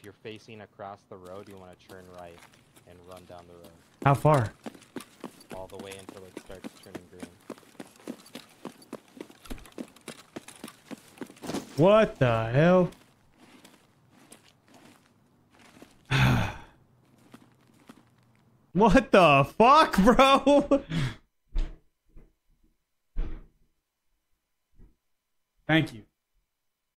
you're facing across the road, you want to turn right and run down the road. How far? All the way until it starts turning green. What the hell? What the fuck, bro? Thank you.